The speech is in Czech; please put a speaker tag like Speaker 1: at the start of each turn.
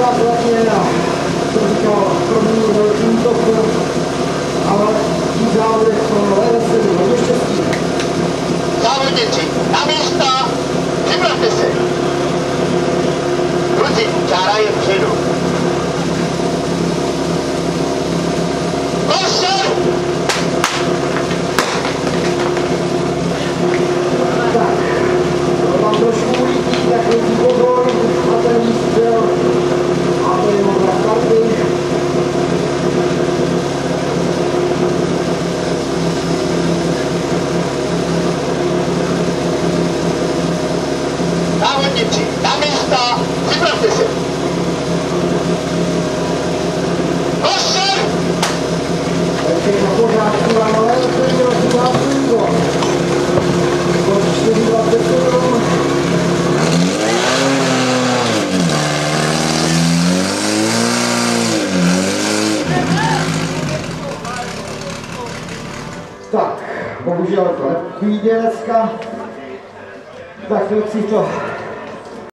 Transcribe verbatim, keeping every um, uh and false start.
Speaker 1: základně a to říkal první velký útok, ale v závodech to neveseli, hodně štěstí.
Speaker 2: Závodníci, na místa, připravte se. Kluci, čára je vpředu. Košer!
Speaker 1: Tak, mám trošku ulítí, takový pozor na ten výstřel a to je možná karty.
Speaker 2: Závodníci, na místa, připravte se. Košer!
Speaker 1: Takže na pořádku, ale to je rozhodná půjko. čtyři dvacet sedm. Tak, bohužel to nepůjde dneska. Tak kluci to